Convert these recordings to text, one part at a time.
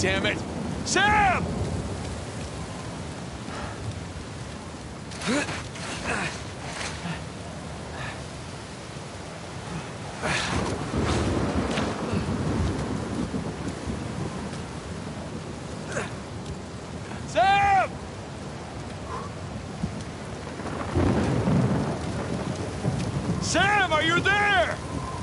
damn it! Sam! Sam! Sam, are you there?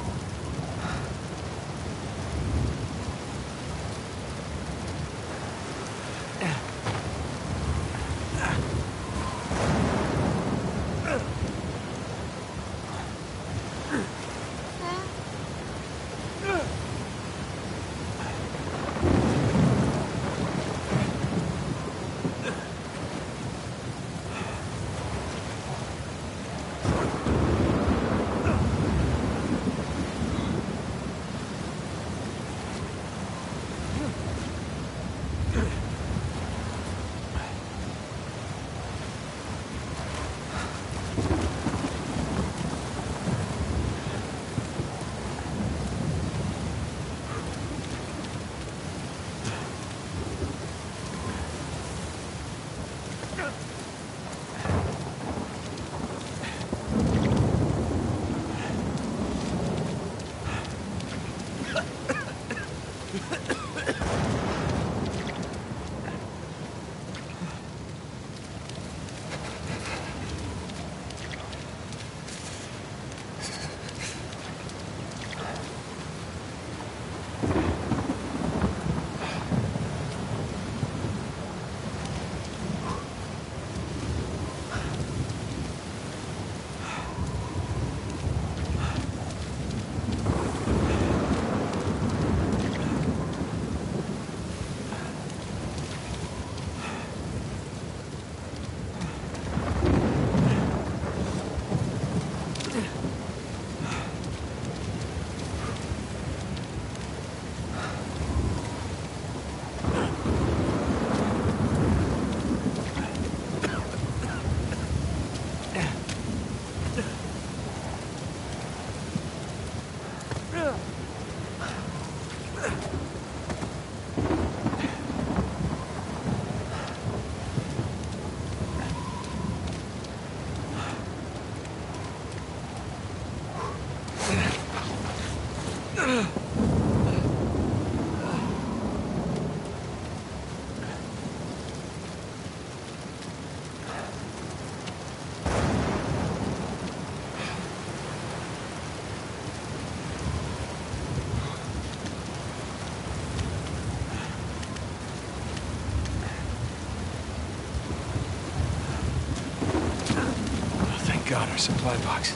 God, our supply box.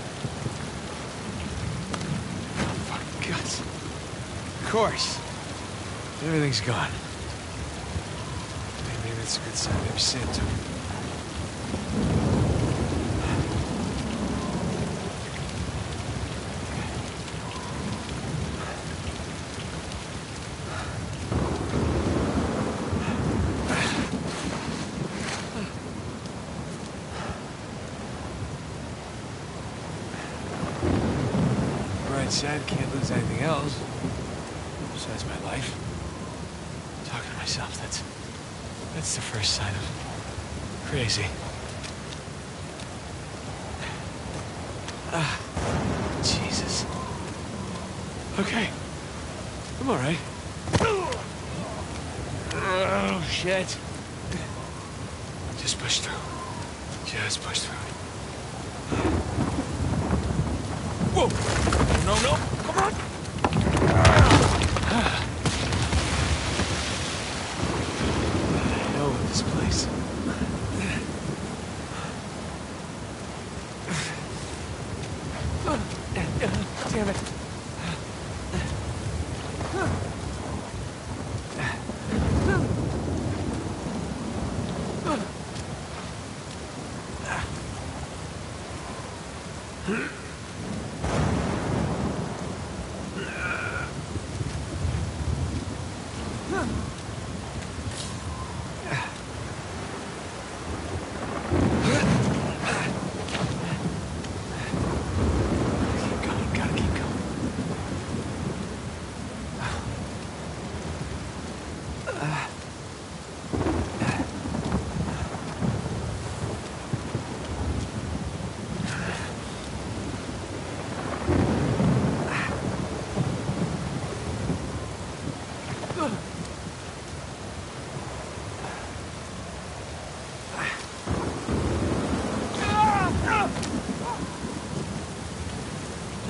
Oh, fucking guts. Of course. Everything's gone. Maybe that's a good sign. Maybe Sam took it. Sad, can't lose anything else besides my life. I'm talking to myself, that's the first sign of crazy. Jesus. Okay, I'm all right. Oh shit. Just push through. Just push through. Whoa! No, no, come on! Hell with this place. Damn it.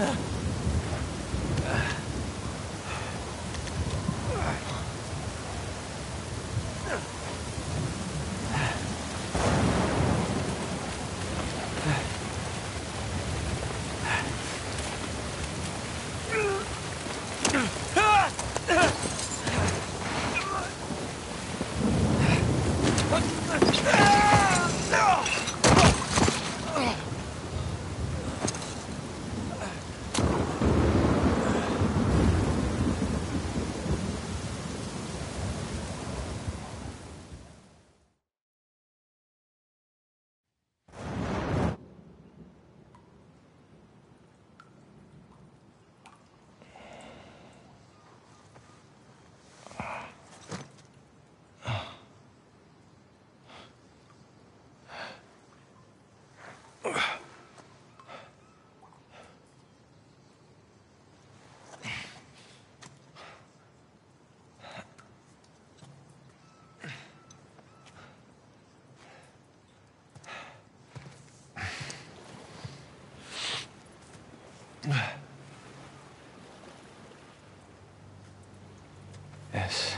Yes.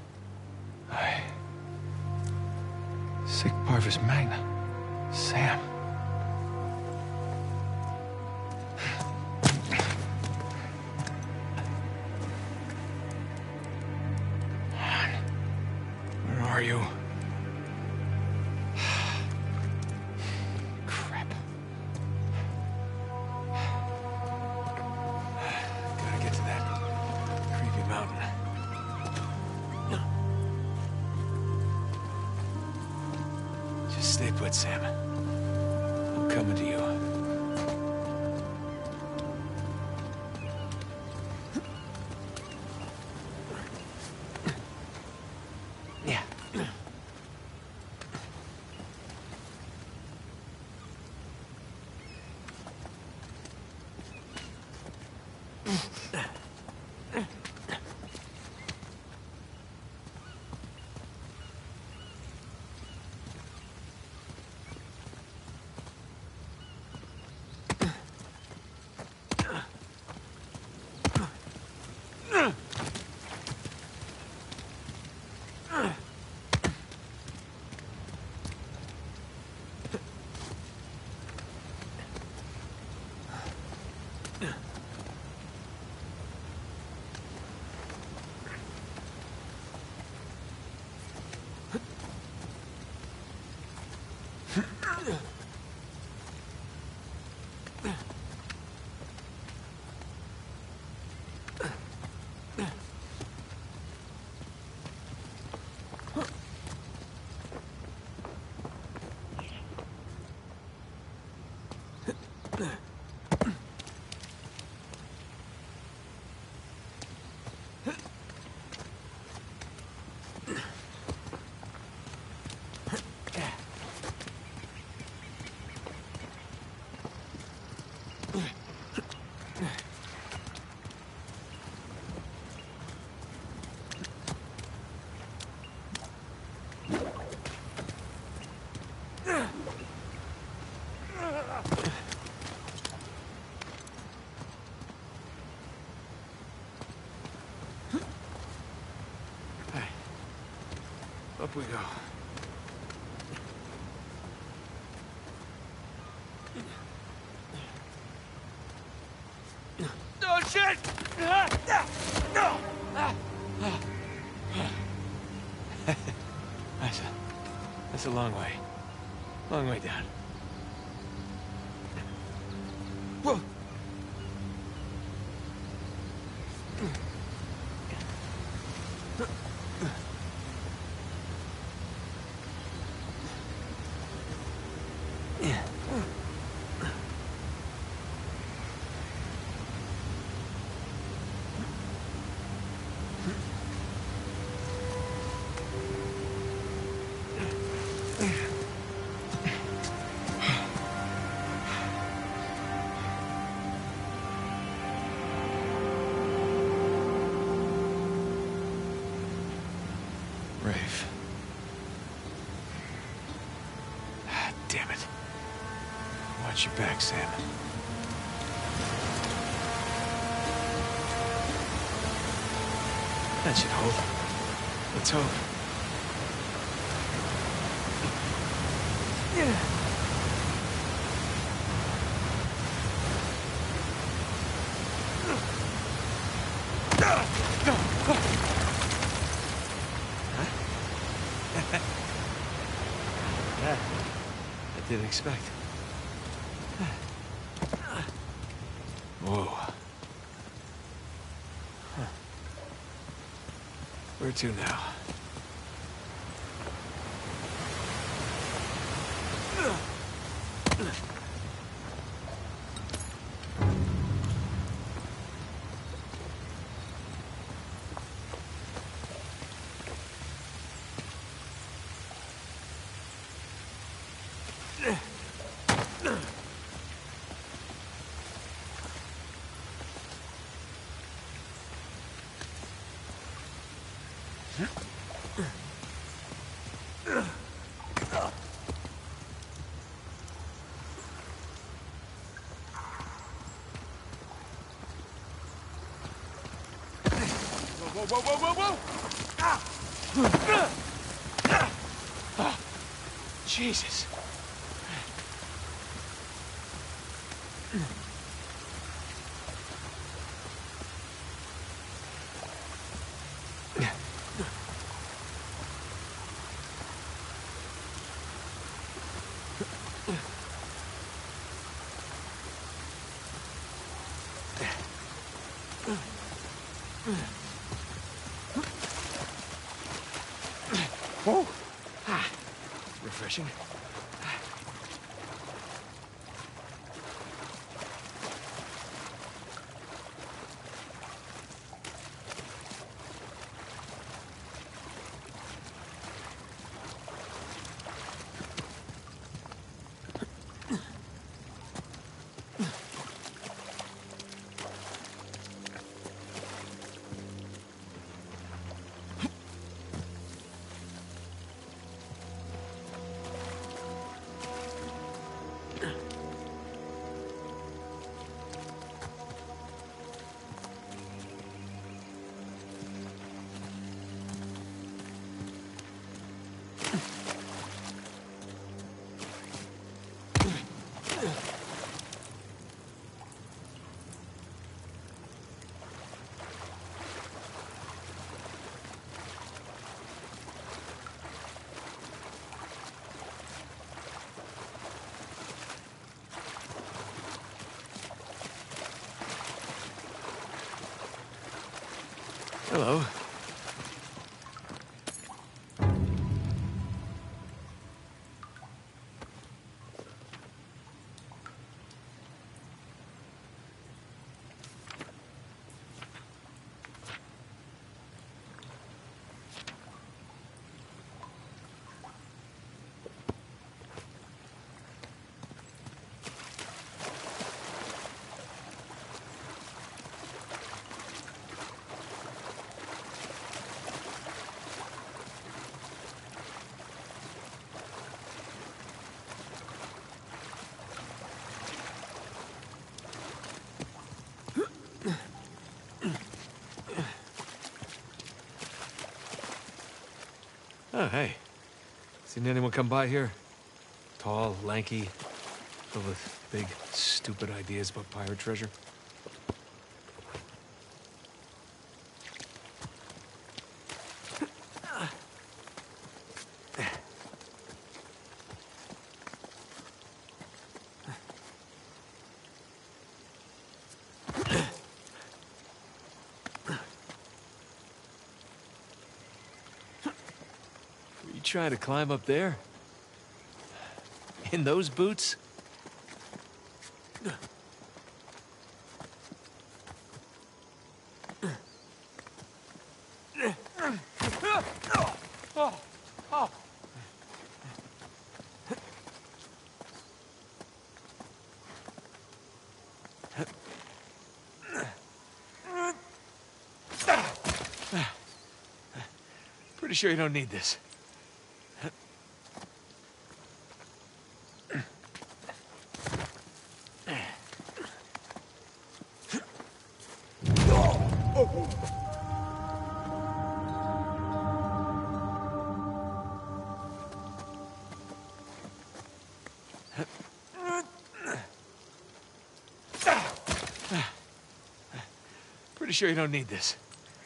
Sic Parvis Magna. Sam. Where are you? Crap. Gotta get to that creepy mountain. Just stay put, Sam. I'm coming to you. Yeah. Up we go. Oh, shit! No! That's a long way. Long way down. Whoa! Rafe. Damn it. Watch your back, Sam. That should hold. Let's hope. Yeah. That I didn't expect. Whoa. Huh. Where to now? Whoa, whoa, whoa, whoa, whoa! Ah! Jesus. Whoa! Ah, refreshing. Hello. Oh, hey. Seen anyone come by here? Tall, lanky, filled with big, stupid ideas about pirate treasure? Trying to climb up there? In those boots? Pretty sure you don't need this. Pretty sure you don't need this.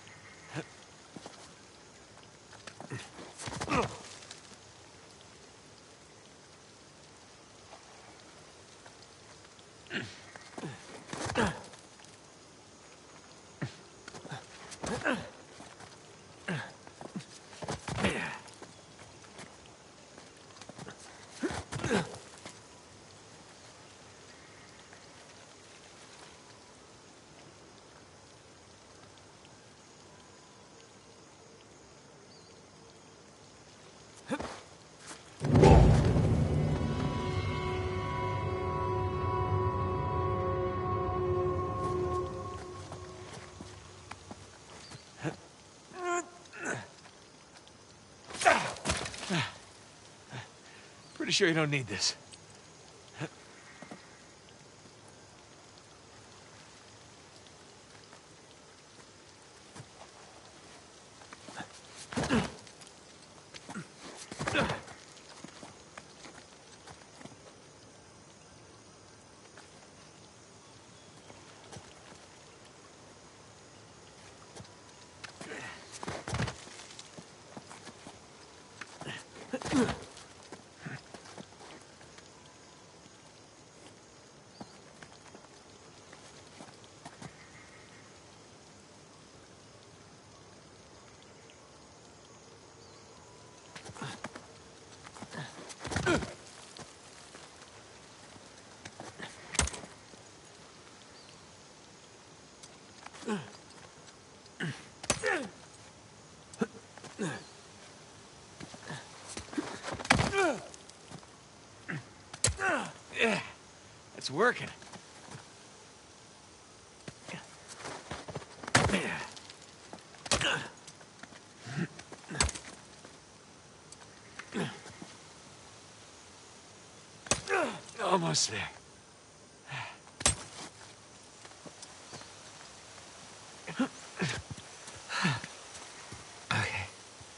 Pretty sure you don't need this. Yeah, it's working. Almost there. Okay.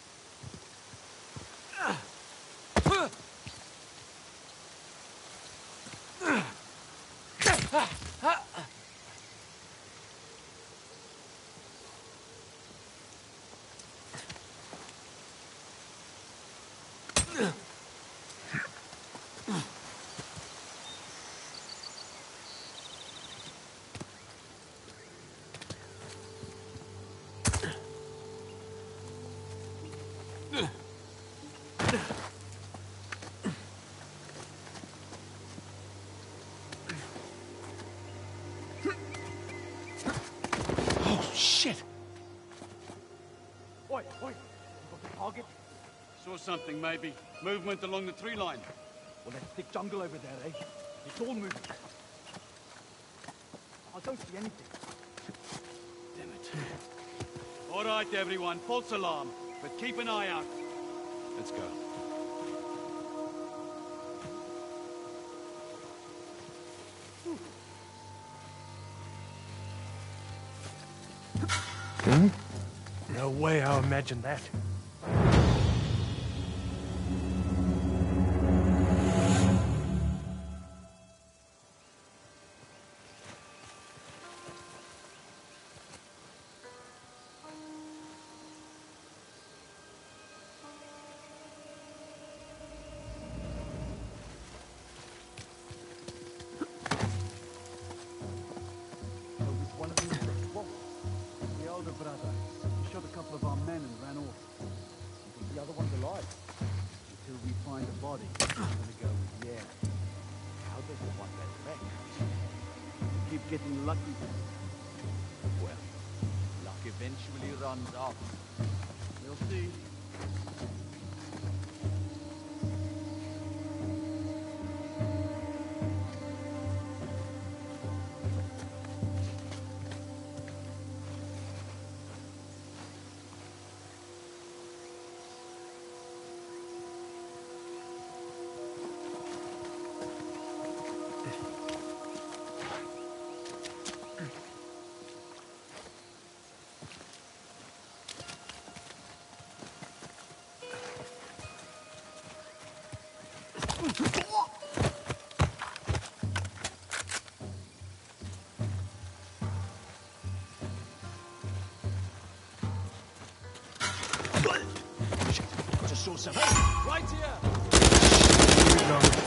Oh, shit! Oi, oi! You got the target? Saw something, maybe. Movement along the tree line. Well, that thick jungle over there, eh? It's all moving. I don't see anything. Damn it. All right, everyone. False alarm. But keep an eye out. Let's go. No way I imagined that. One of these what? The older brother. He shot a couple of our men and ran off. I think the other one's alive. Until we find a body, I'm gonna go with yeah. How does the one resurrect? Keep getting lucky. Well, luck eventually runs out. We'll see. Awesome. Hey, right here. Here we go.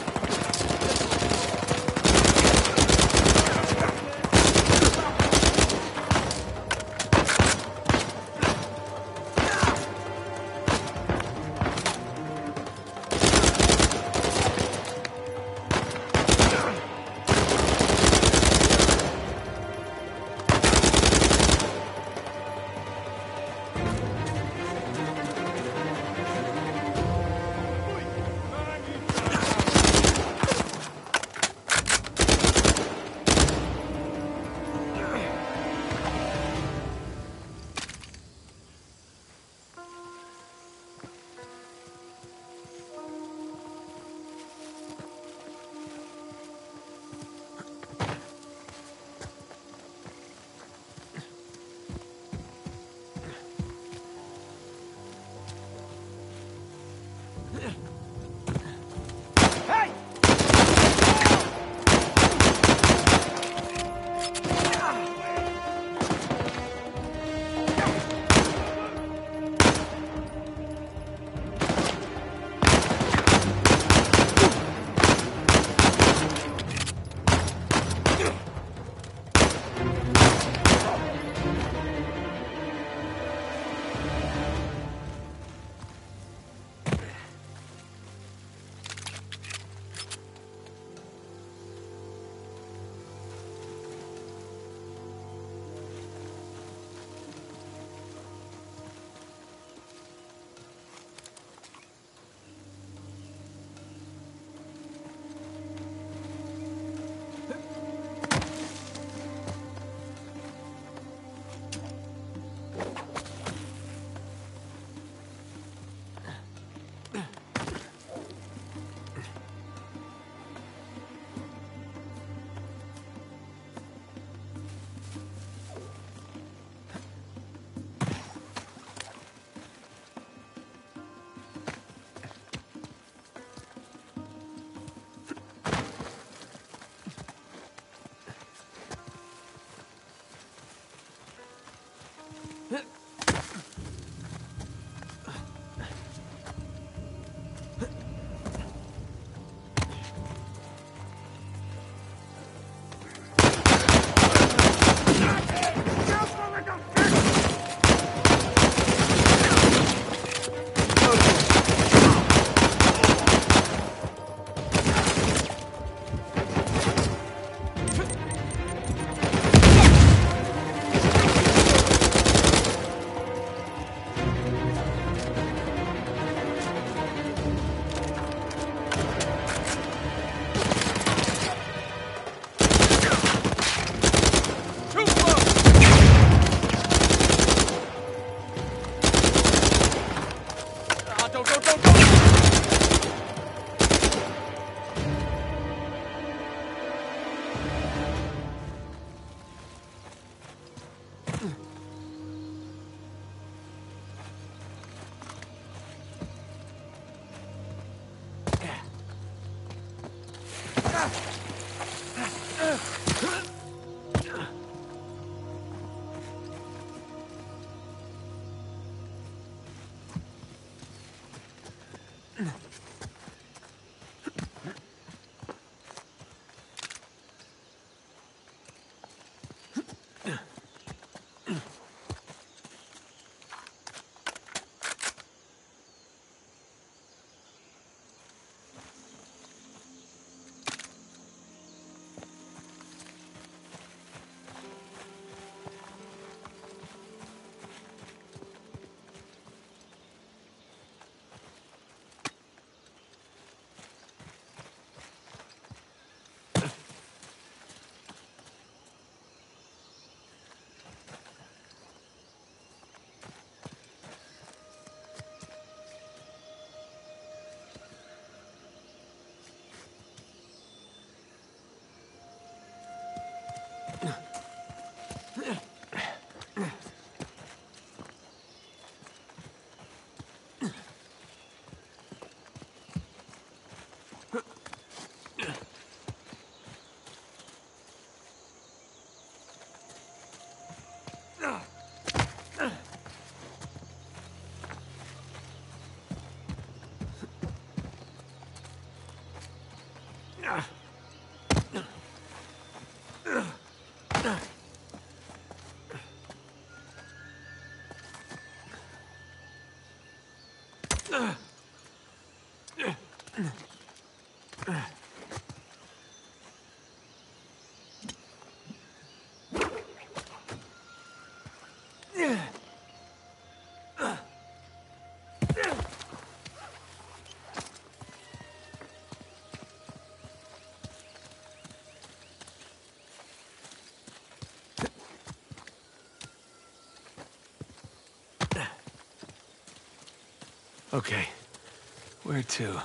Okay. Where to?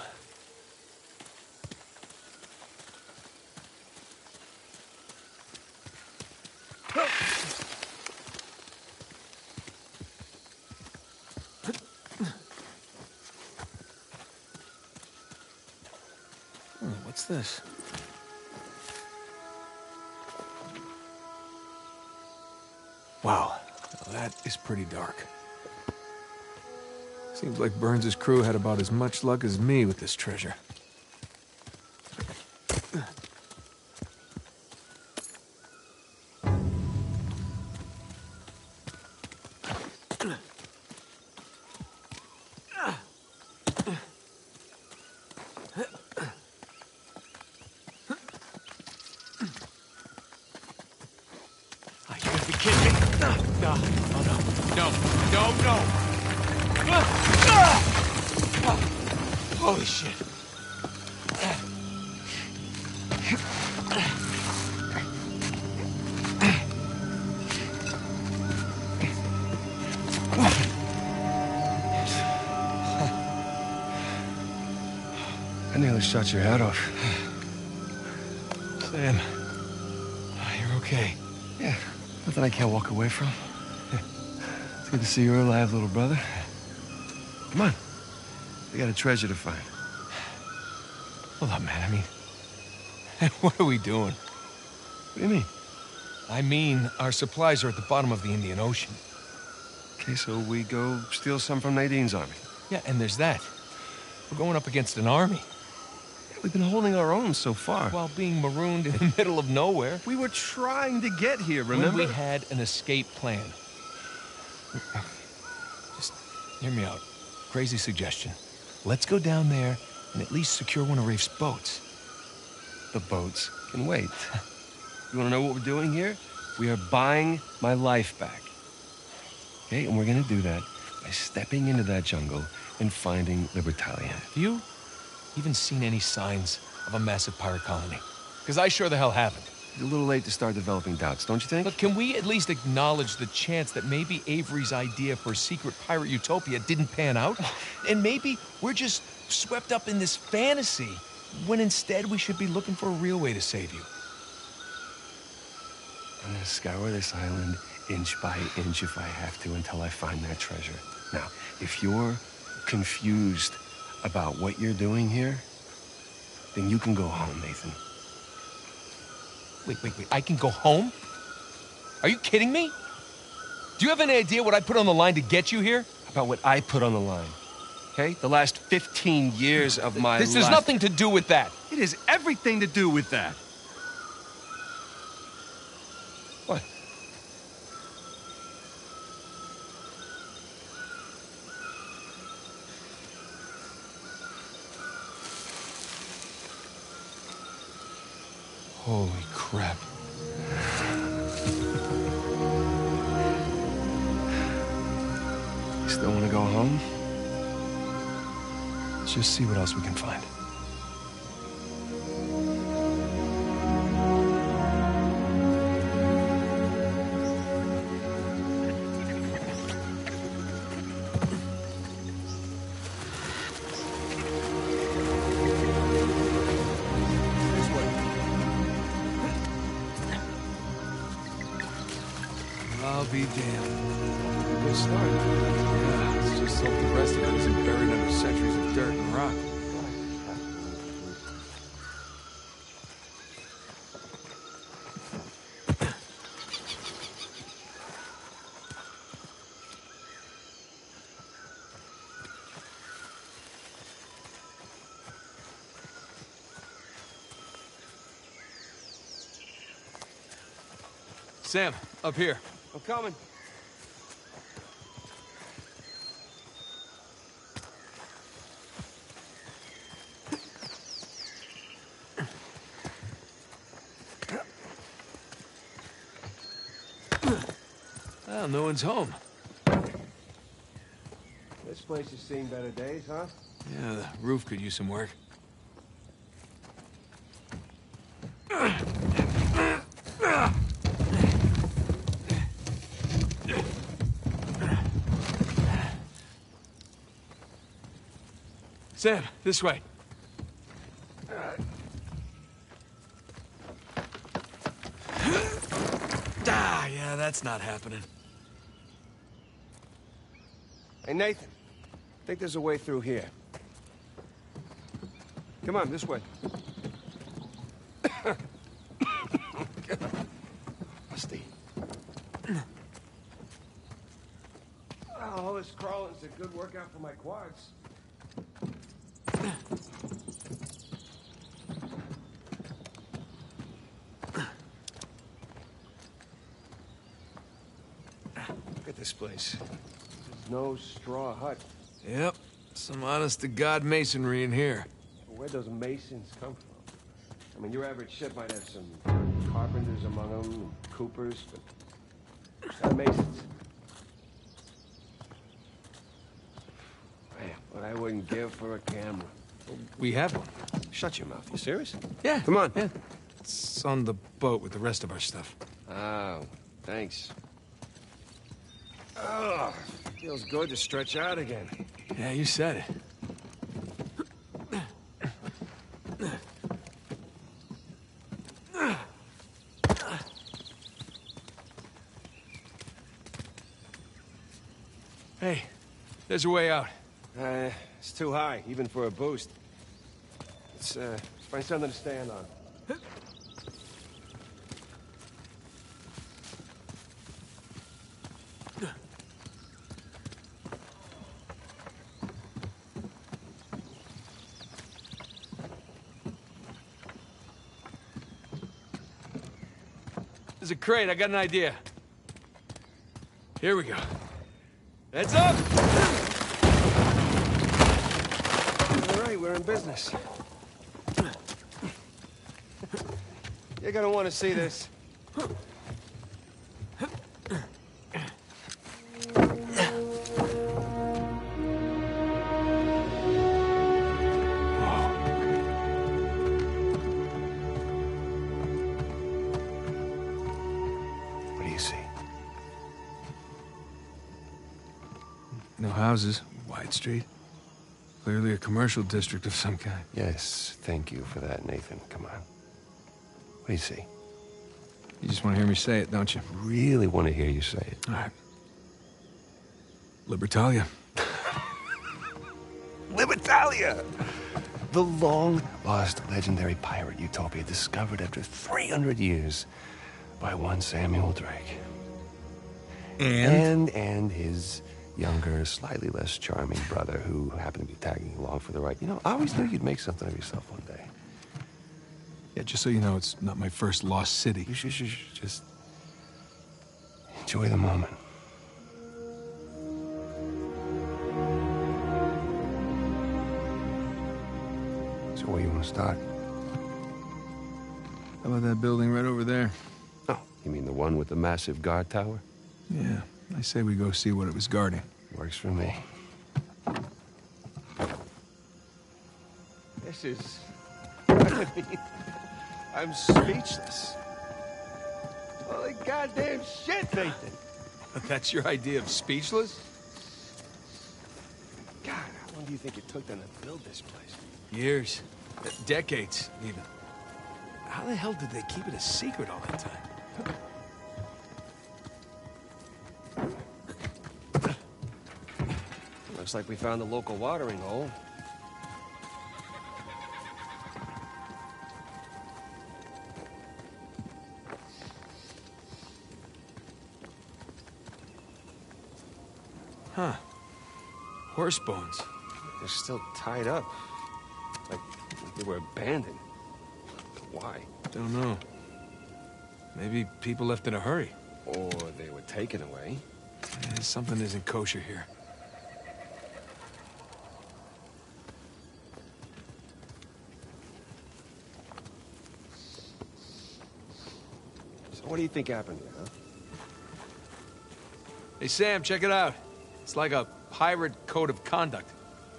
What's this? Wow, now that is pretty dark. Seems like Burns' crew had about as much luck as me with this treasure. Holy shit. I nearly shot your head off. Sam, you're okay. Yeah, nothing I can't walk away from. It's good to see you're alive, little brother. Come on. We got a treasure to find. Hold up, man. I mean, what are we doing? What do you mean? I mean, our supplies are at the bottom of the Indian Ocean. Okay, so we go steal some from Nadine's army. Yeah, and there's that. We're going up against an army. Yeah, we've been holding our own so far. While being marooned in the middle of nowhere. We were trying to get here, remember? When we had an escape plan. Just hear me out. Crazy suggestion. Let's go down there and at least secure one of Rafe's boats. The boats can wait. You want to know what we're doing here? We are buying my life back. Okay, and we're going to do that by stepping into that jungle and finding the battalion. Have you even seen any signs of a massive pirate colony? Because I sure the hell haven't. It's a little late to start developing doubts, don't you think? But can we at least acknowledge the chance that maybe Avery's idea for a secret pirate utopia didn't pan out? And maybe we're just swept up in this fantasy, when instead we should be looking for a real way to save you. I'm gonna scour this island inch by inch if I have to until I find that treasure. Now, if you're confused about what you're doing here, then you can go home, Nathan. Wait. I can go home? Are you kidding me? Do you have any idea what I put on the line to get you here? About what I put on the line, okay? The last 15 years of my life. This has nothing to do with that. It has everything to do with that. What? Holy crap. You still want to go home? Let's just see what else we can find. I'll be damned. Good start. Yeah, let's just hope the rest of it isn't buried under centuries of dirt and rock. Sam, up here. I'm coming. Well, no one's home. This place has seen better days, huh? Yeah, the roof could use some work. Sam, this way. Yeah, that's not happening. Hey, Nathan. I think there's a way through here. Come on, this way. Musty. All this crawling's a good workout for my quads. Look at this place. There's no straw hut. Yep, some honest-to-God masonry in here. Where'd those masons come from? I mean, your average ship might have some carpenters among them, coopers, but not masons. Man, what I wouldn't give for a camera. We have one. Shut your mouth. You serious? Yeah. Come on. Yeah. It's on the boat with the rest of our stuff. Oh, thanks. Oh, feels good to stretch out again. Yeah, you said it. Hey, there's a way out. It's too high, even for a boost. Let's find something to stand on. There's a crate. I got an idea. Here we go. Heads up! All right, we're in business. You're gonna want to see this. What do you see? No houses. Wide street. Clearly a commercial district of some kind. Yes, thank you for that, Nathan. Come on. What do you see? You just want to hear me say it, don't you? Really want to hear you say it. All right. Libertalia. Libertalia! The long-lost legendary pirate utopia discovered after 300 years by one Samuel Drake. And his younger, slightly less charming brother who happened to be tagging along for the ride. You know, I always knew you'd make something of yourself one day. Yeah, just so you know, it's not my first lost city. You should just enjoy the moment. So where you want to start? How about that building right over there? Oh, you mean the one with the massive guard tower? Yeah, I say we go see what it was guarding. Works for me. This is... I mean, I'm speechless. Holy goddamn shit, Nathan! That's your idea of speechless? God, how long do you think it took them to build this place? Years. Decades, even. How the hell did they keep it a secret all that time? Looks like we found the local watering hole. Huh. Horse bones. They're still tied up. Like they were abandoned. Why? Don't know. Maybe people left in a hurry. Or they were taken away. Something isn't kosher here. So what do you think happened here, huh? Hey, Sam, check it out. It's like a pirate code of conduct.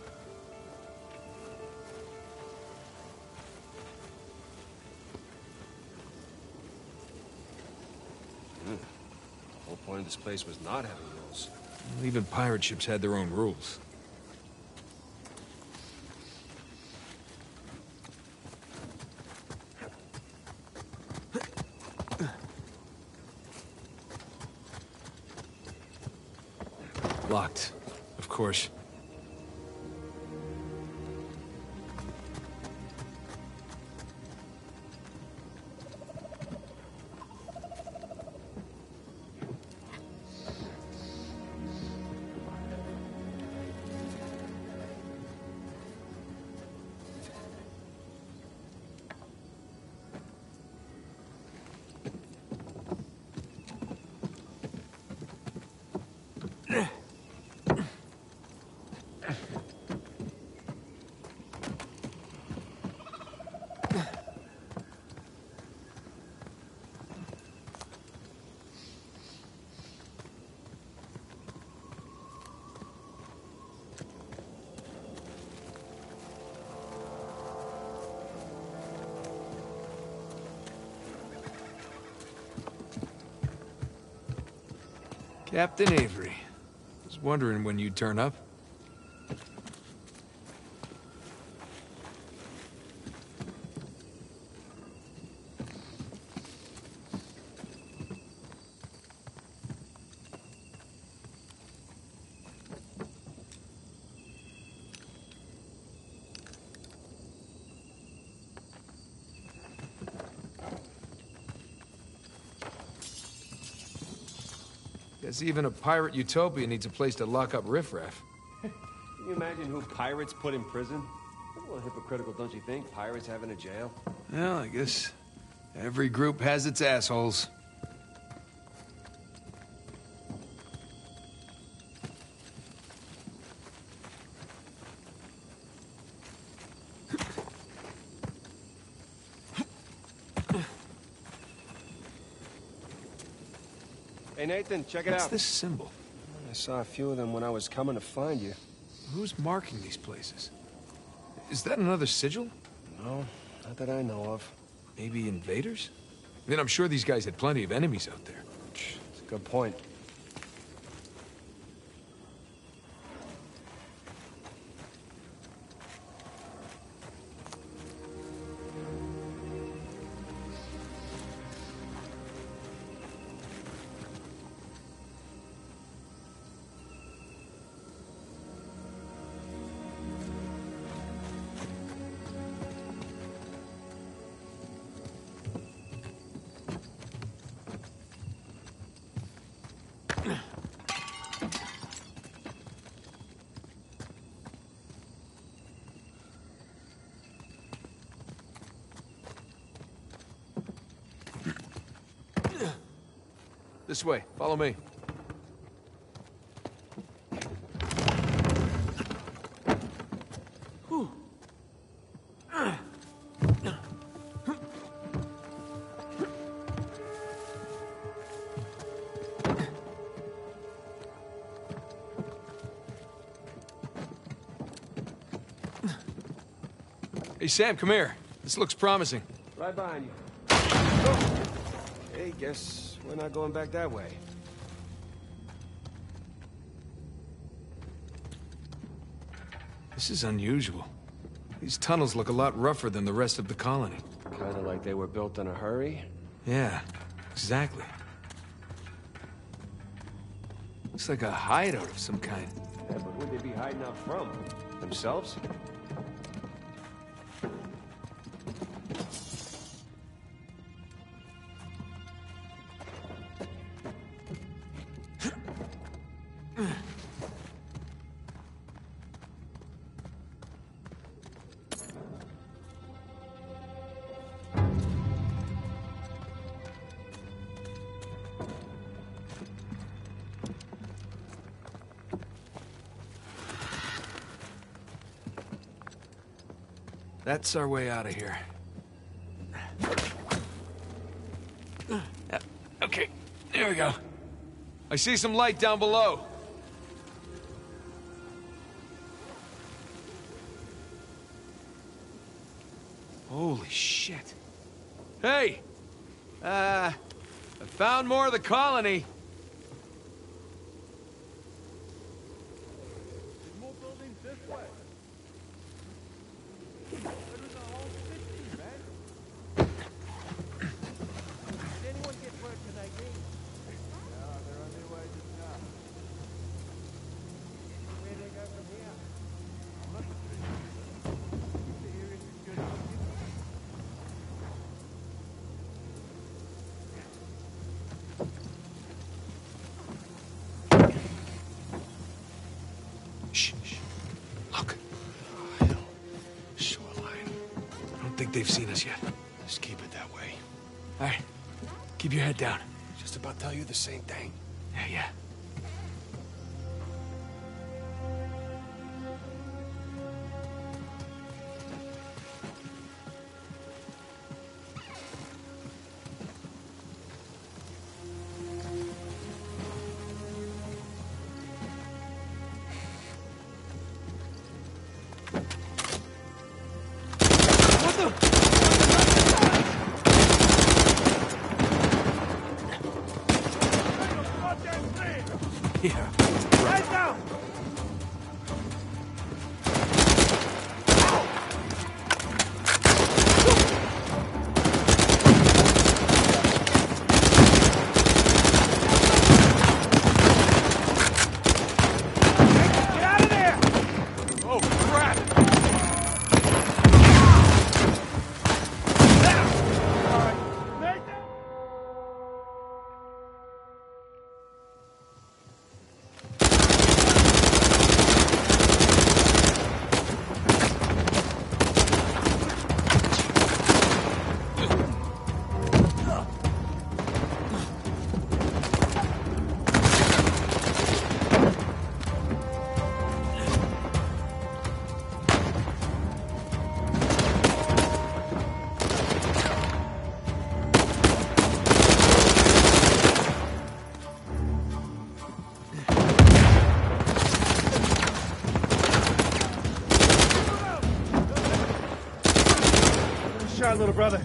The whole point of this place was not having rules. Even pirate ships had their own rules. Locked, of course. Captain Avery. Was wondering when you'd turn up. Guess even a pirate utopia needs a place to lock up riffraff. Can you imagine who pirates put in prison? That's a little hypocritical, don't you think? Pirates having a jail? Well, I guess every group has its assholes. Hey, Nathan, check it What's out. this symbol? I saw a few of them when I was coming to find you. Who's marking these places? Is that another sigil? No, not that I know of. Maybe invaders? I mean, I'm sure these guys had plenty of enemies out there. It's a good point. This way, follow me. Hey, Sam, come here. This looks promising. Right behind you. Oh. Hey, guess we're not going back that way. This is unusual. These tunnels look a lot rougher than the rest of the colony. Kind of like they were built in a hurry. Yeah, exactly. Looks like a hideout of some kind. Yeah, but where'd they be hiding out from? Themselves? That's our way out of here. Okay, there we go. I see some light down below. Holy shit. Hey! I found more of the colony. There's more buildings this way. Where was the whole city, man? Did anyone get word tonight, eh? Yeah, they're on their way just now. think they've seen us yet. Just keep it that way. All right. Keep your head down. Just about to tell you the same thing. Yeah. Yeah. Head down! Get out of there! Oh, crap! Nathan! Shot, little brother.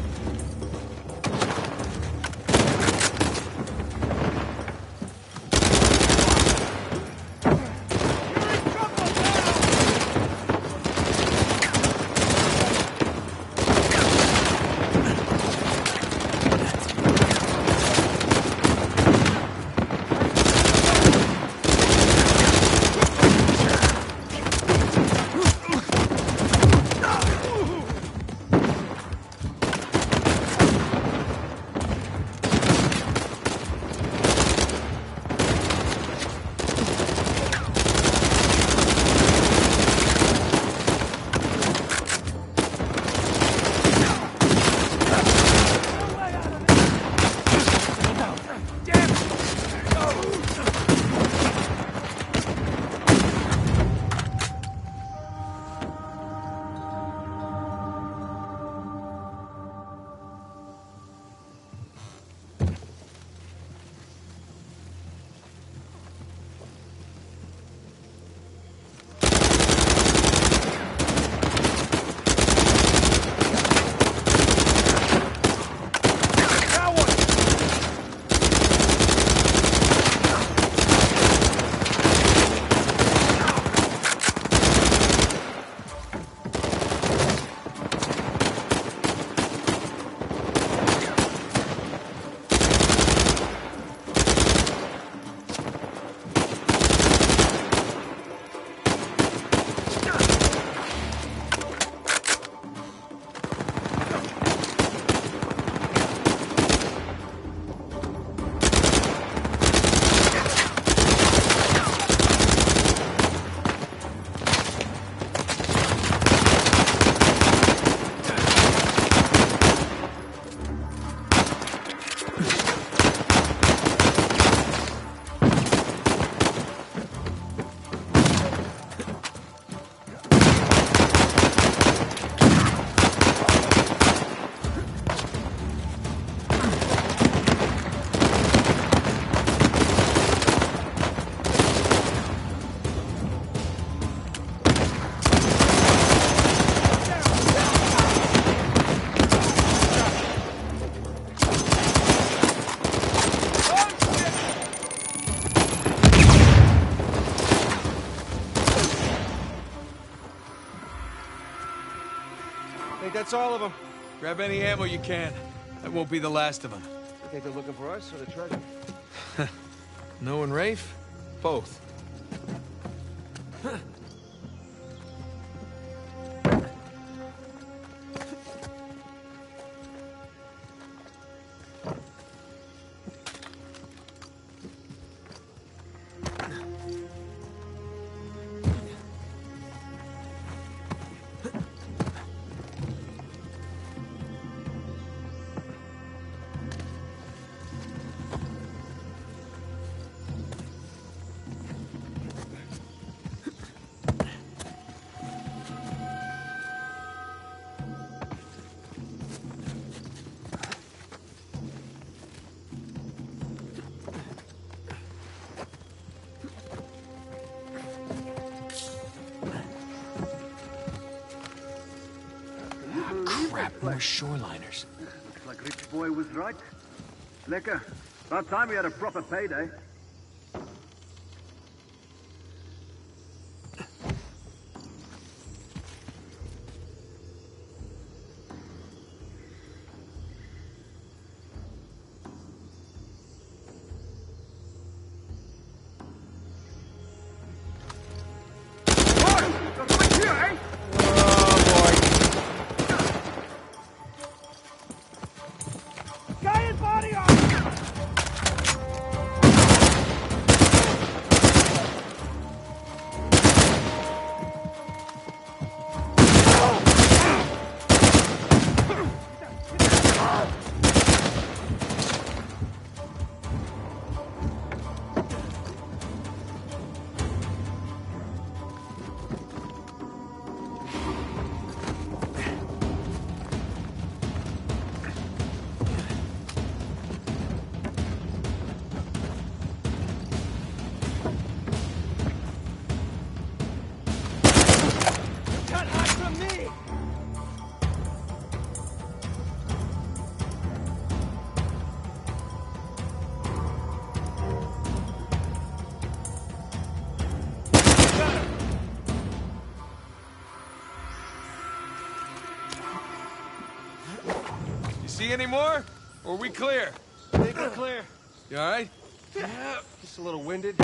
That's all of them. Grab any ammo you can. That won't be the last of them. You think they're looking for us or the treasure? No and Rafe? Both. More place. shoreliners. Looks like Rich Boy was right. Lekker. About time we had a proper payday. See any more? Or are we clear? I think we're clear. You all right? Yeah, just a little winded.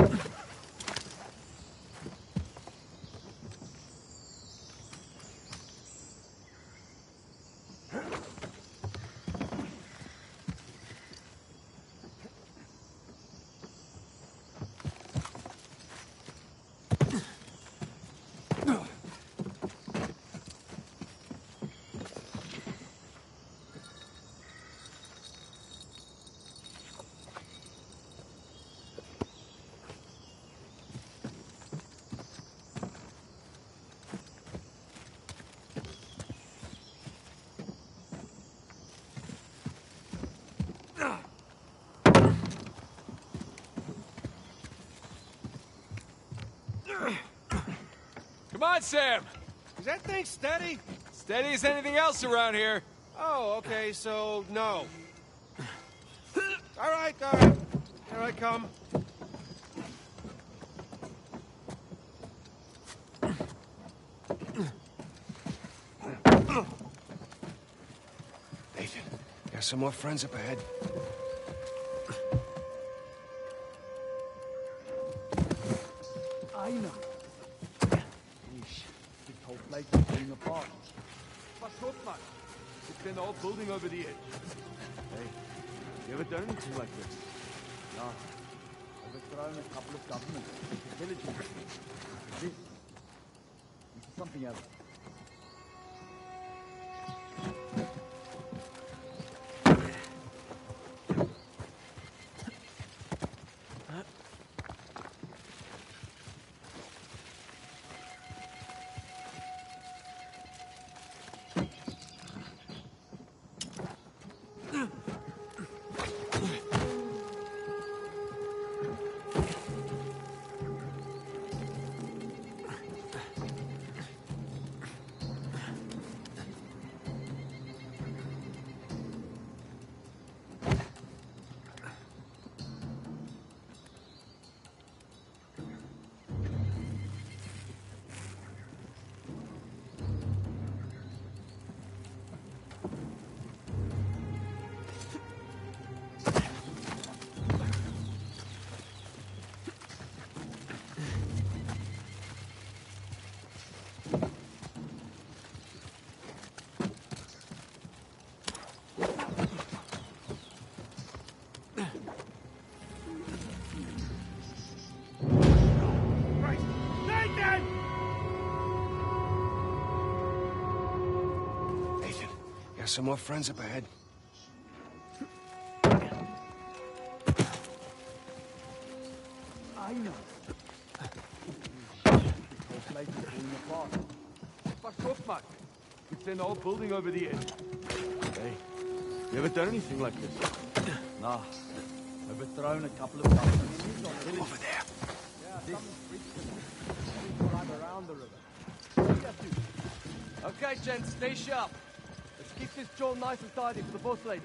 Come on, Sam! Is that thing steady? Steady as anything else around here. Oh, okay, so no. All right. Here I come. Nathan, there's some more friends up ahead. I know. Yeesh. This whole place is falling apart. What's up, man? It's been all building over the edge. Hey, you ever done anything like this? No. Overthrown a couple of governments. Villages. This is something else. There's some more friends up ahead. I know. This whole place is falling apart. What's up, man? It's been all building over the edge. Hey, you ever done anything like this? Nah. Overthrown a couple of governments. Over there. Yeah, some freaks right around the river. Okay, gents, stay sharp. Let's Keep this jaw nice and tidy for the boss lady.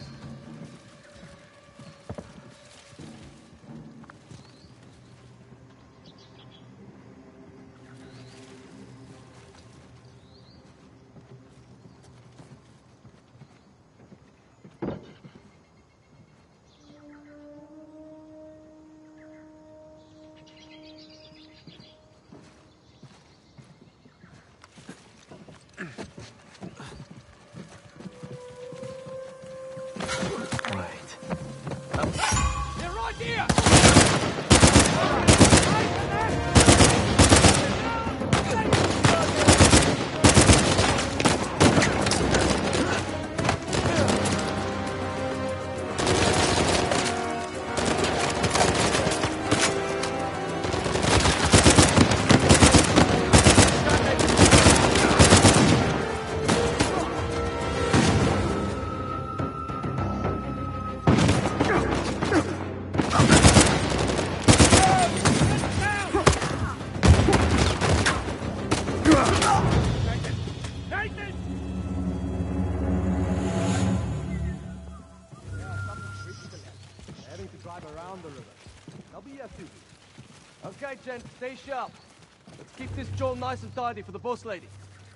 Okay, gents, stay sharp. Let's keep this jaw nice and tidy for the boss lady.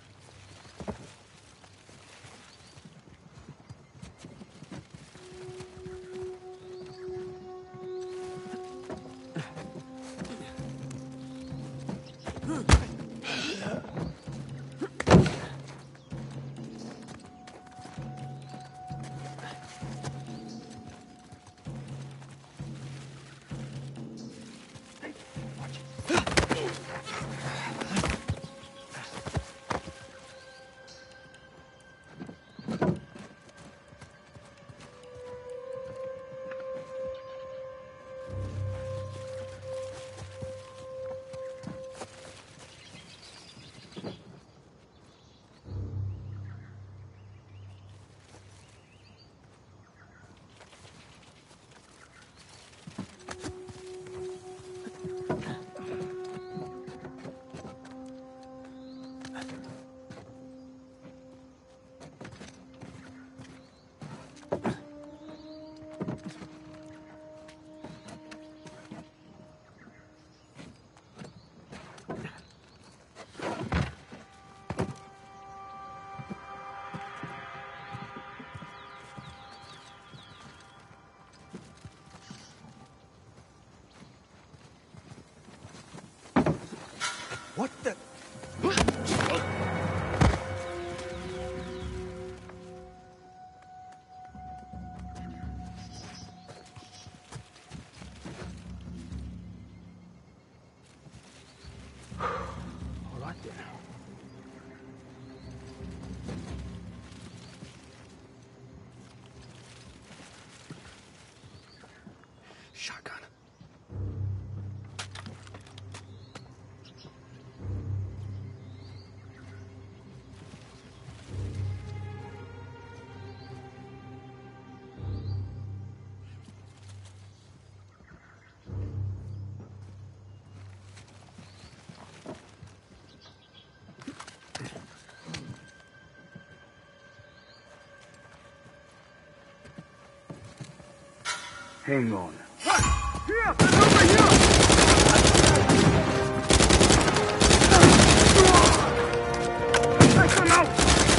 What the? All right then. Shotgun. Hang on. Here! Over here! Come out!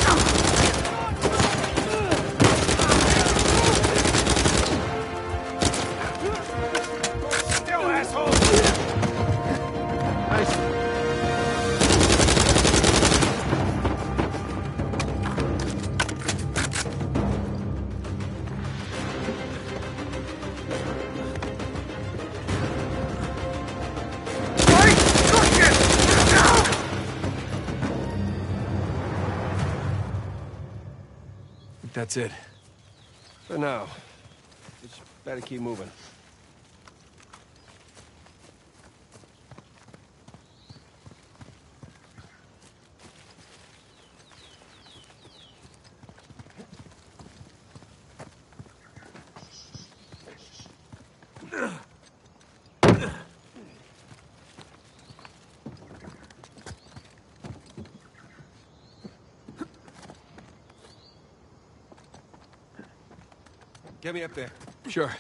Still, asshole! That's it. For now. Just better keep moving. Get me up there. Sure.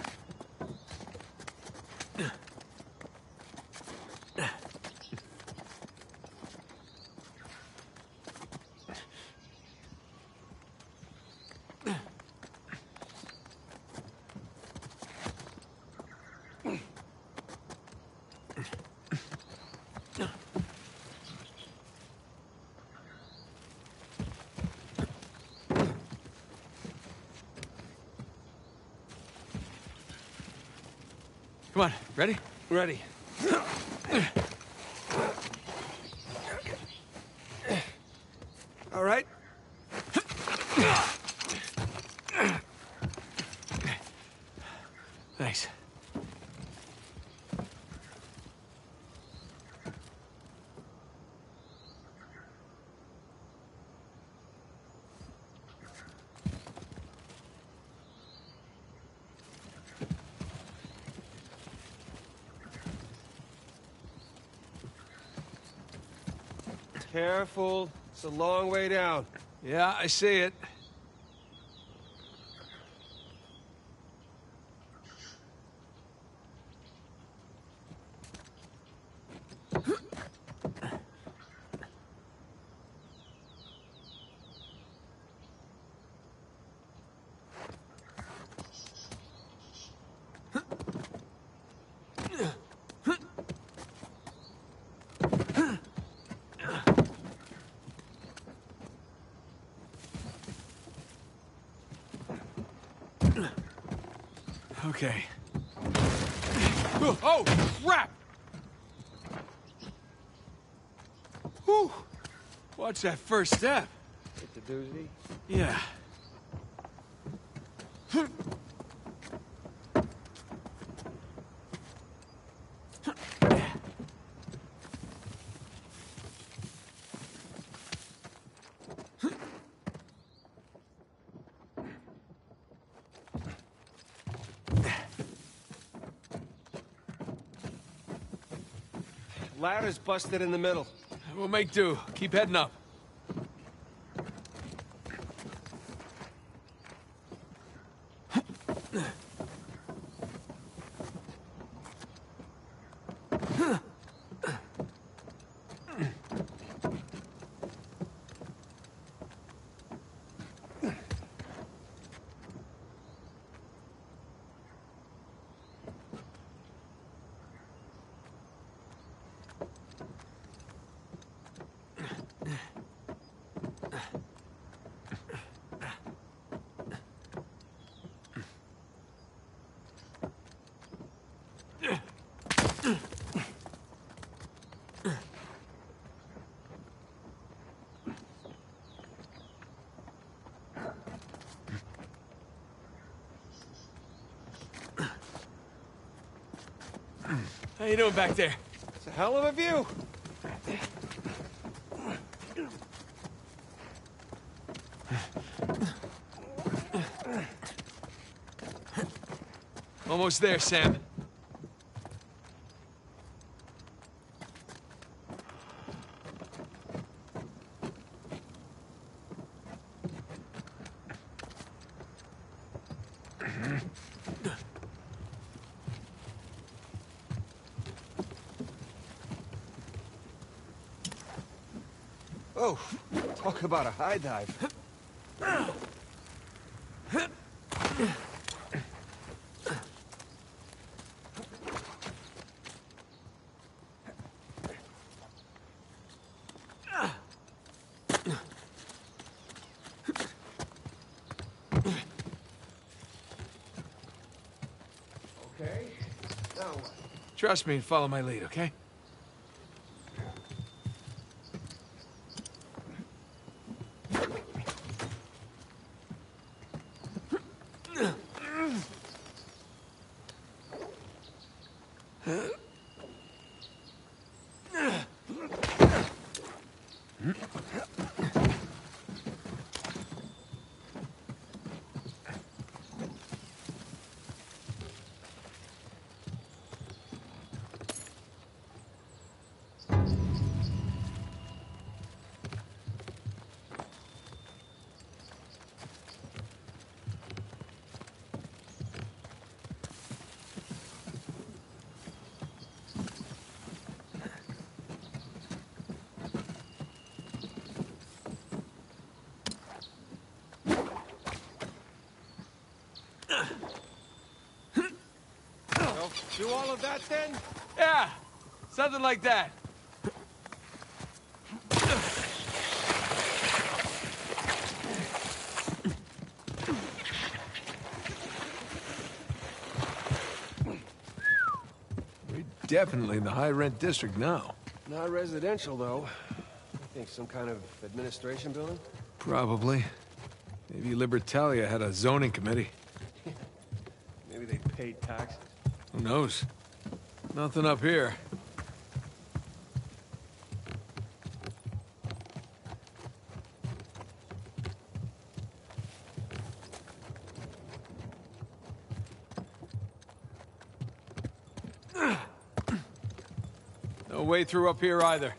Come on, ready? Ready. All right. Thanks. Careful. It's a long way down. Yeah, I see it. Okay. Oh, crap! Whew. Watch that first step. It's a doozy. Yeah. Ladder's busted in the middle. We'll make do. Keep heading up. How you doing back there? It's a hell of a view. Almost there, Sam. Oh, talk about a high dive. Okay, now what? Trust me and follow my lead, okay? Do all of that then? Yeah, something like that. We're definitely in the high-rent district now. Not residential, though. I think some kind of administration building? Probably. Maybe Libertalia had a zoning committee. Maybe they paid taxes. Who knows? Nothing up here. No way through up here either.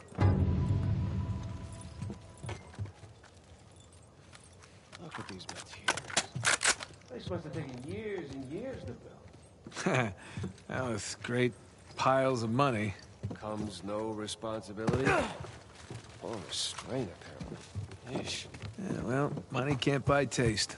Look at these materials. This must have taken years and years to build. Now with great piles of money. Comes no responsibility. Oh, restraint, apparently. Yeesh. Yeah, well, money can't buy taste.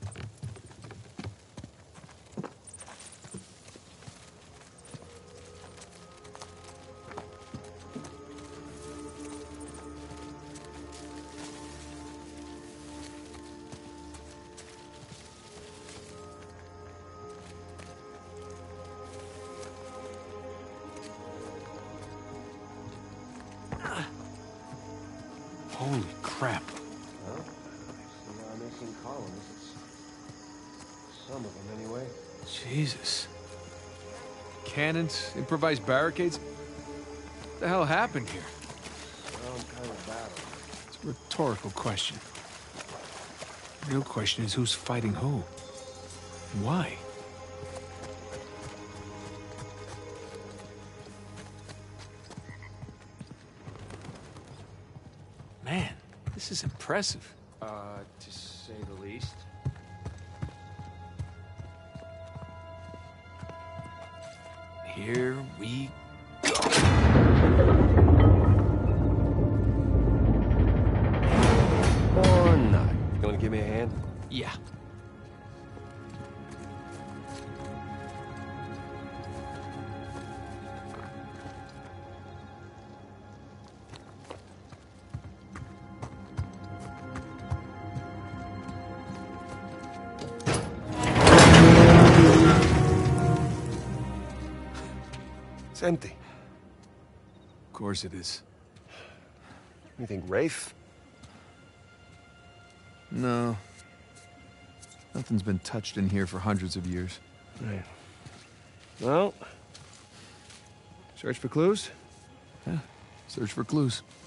Holy crap. Well, I see our missing colonists. Some of them, anyway. Jesus. Cannons, improvised barricades? What the hell happened here? Some kind of battle. It's a rhetorical question. The real question is who's fighting who? And why? Man, this is impressive. To say the least. Here we Or not. You gonna give me a hand? Yeah. It's empty. Of course it is. You think Rafe? No. Nothing's been touched in here for hundreds of years. Right. Well, search for clues? Yeah. Search for clues.